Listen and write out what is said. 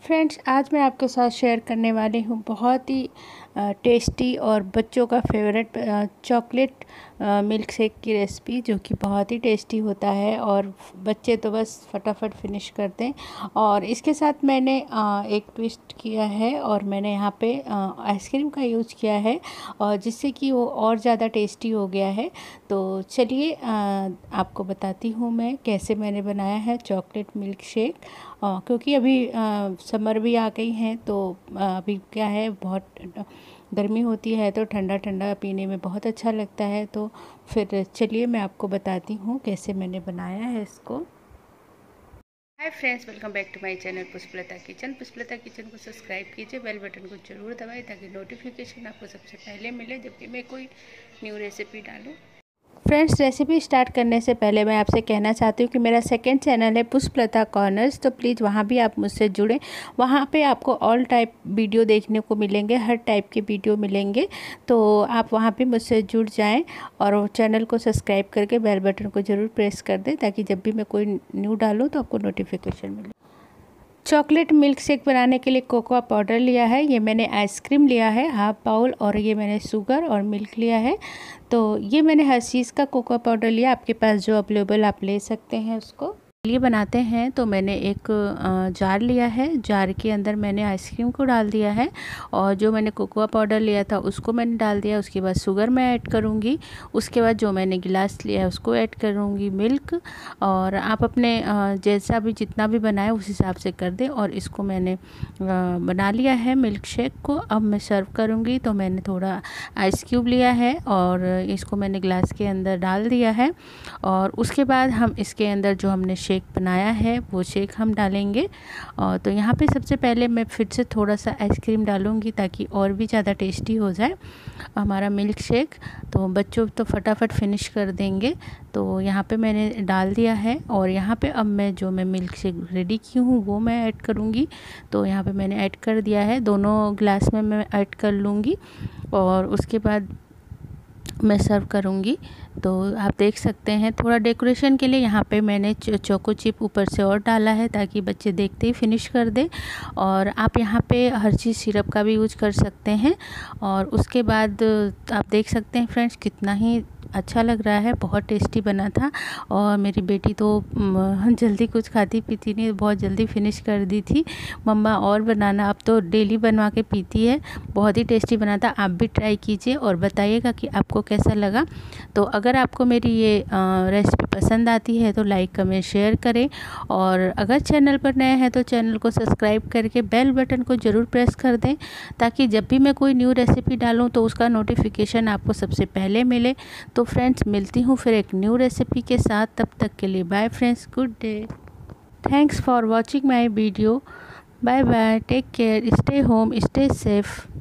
Friends, आज मैं आपके साथ शेयर करने वाली हूँ बहुत ही टेस्टी और बच्चों का फेवरेट चॉकलेट मिल्क शेक की रेसिपी, जो कि बहुत ही टेस्टी होता है और बच्चे तो बस फटाफट फिनिश करते हैं। और इसके साथ मैंने एक ट्विस्ट किया है और मैंने यहाँ पे आइसक्रीम का यूज़ किया है, और जिससे कि वो और ज़्यादा टेस्टी हो गया है। तो चलिए आपको बताती हूँ मैं कैसे मैंने बनाया है चॉकलेट मिल्क शेक। क्योंकि अभी समर भी आ गई हैं, तो अभी क्या है, बहुत गर्मी होती है तो ठंडा ठंडा पीने में बहुत अच्छा लगता है। तो फिर चलिए मैं आपको बताती हूँ कैसे मैंने बनाया है इसको। Hi friends, welcome back to my channel Pushpalata kitchen. Pushpalata kitchen को सब्सक्राइब कीजिए, बेल बटन को जरूर दबाएं ताकि नोटिफिकेशन आपको सबसे पहले मिले जब भी मैं कोई न्यू रेसिपी डालूँ। फ्रेंड्स, रेसिपी स्टार्ट करने से पहले मैं आपसे कहना चाहती हूँ कि मेरा सेकंड चैनल है पुष्पलता कॉर्नर्स, तो प्लीज़ वहाँ भी आप मुझसे जुड़ें। वहाँ पे आपको ऑल टाइप वीडियो देखने को मिलेंगे, हर टाइप के वीडियो मिलेंगे, तो आप वहाँ पे मुझसे जुड़ जाएं और चैनल को सब्सक्राइब करके बेल बटन को ज़रूर प्रेस कर दें ताकि जब भी मैं कोई न्यू डालूँ तो आपको नोटिफिकेशन मिले। चॉकलेट मिल्क शेक बनाने के लिए कोकोआ पाउडर लिया है, ये मैंने आइसक्रीम लिया है हाफ बाउल, और ये मैंने शुगर और मिल्क लिया है। तो ये मैंने हर चीज़ का कोकोआ पाउडर लिया, आपके पास जो अवेलेबल आप ले सकते हैं उसको। ये बनाते हैं तो मैंने एक जार लिया है, जार के अंदर मैंने आइसक्रीम को डाल दिया है और जो मैंने कोकोआ पाउडर लिया था उसको मैंने डाल दिया। उसके बाद शुगर मैं ऐड करूँगी, उसके बाद जो मैंने गिलास लिया है उसको ऐड करूँगी मिल्क, और आप अपने जैसा भी जितना भी बनाए उस हिसाब से कर दें। और इसको मैंने बना लिया है मिल्क शेक को। अब मैं सर्व करूँगी, तो मैंने थोड़ा आइस क्यूब लिया है और इसको मैंने ग्लास के अंदर डाल दिया है, और उसके बाद हम इसके अंदर जो हमने शेक बनाया है वो शेक हम डालेंगे। और तो यहाँ पे सबसे पहले मैं फिर से थोड़ा सा आइसक्रीम डालूँगी ताकि और भी ज़्यादा टेस्टी हो जाए हमारा मिल्क शेक, तो बच्चों तो फटाफट फिनिश कर देंगे। तो यहाँ पे मैंने डाल दिया है, और यहाँ पे अब मैं जो मैं मिल्क शेक रेडी की हूँ वो मैं ऐड करूँगी। तो यहाँ पे मैंने ऐड कर दिया है, दोनों ग्लास में मैं ऐड कर लूँगी और उसके बाद मैं सर्व करूँगी। तो आप देख सकते हैं, थोड़ा डेकोरेशन के लिए यहाँ पे मैंने चोको चिप ऊपर से और डाला है ताकि बच्चे देखते ही फिनिश कर दें। और आप यहाँ पे हर चीज़ सिरप का भी यूज कर सकते हैं। और उसके बाद आप देख सकते हैं फ्रेंड्स, कितना ही अच्छा लग रहा है, बहुत टेस्टी बना था। और मेरी बेटी तो जल्दी कुछ खाती पीती नहीं, बहुत जल्दी फिनिश कर दी थी। मम्मा और बनाना, अब तो डेली बनवा के पीती है। बहुत ही टेस्टी बना था, आप भी ट्राई कीजिए और बताइएगा कि आपको कैसा लगा। तो अगर आपको मेरी ये रेसिपी पसंद आती है तो लाइक कमेंट शेयर करें, और अगर चैनल पर नए हैं तो चैनल को सब्सक्राइब करके बेल बटन को ज़रूर प्रेस कर दें ताकि जब भी मैं कोई न्यू रेसिपी डालूँ तो उसका नोटिफिकेशन आपको सबसे पहले मिले। तो फ्रेंड्स, मिलती हूँ फिर एक न्यू रेसिपी के साथ, तब तक के लिए bye friends, good day. Thanks for watching my video, bye bye, take care, stay home, stay safe.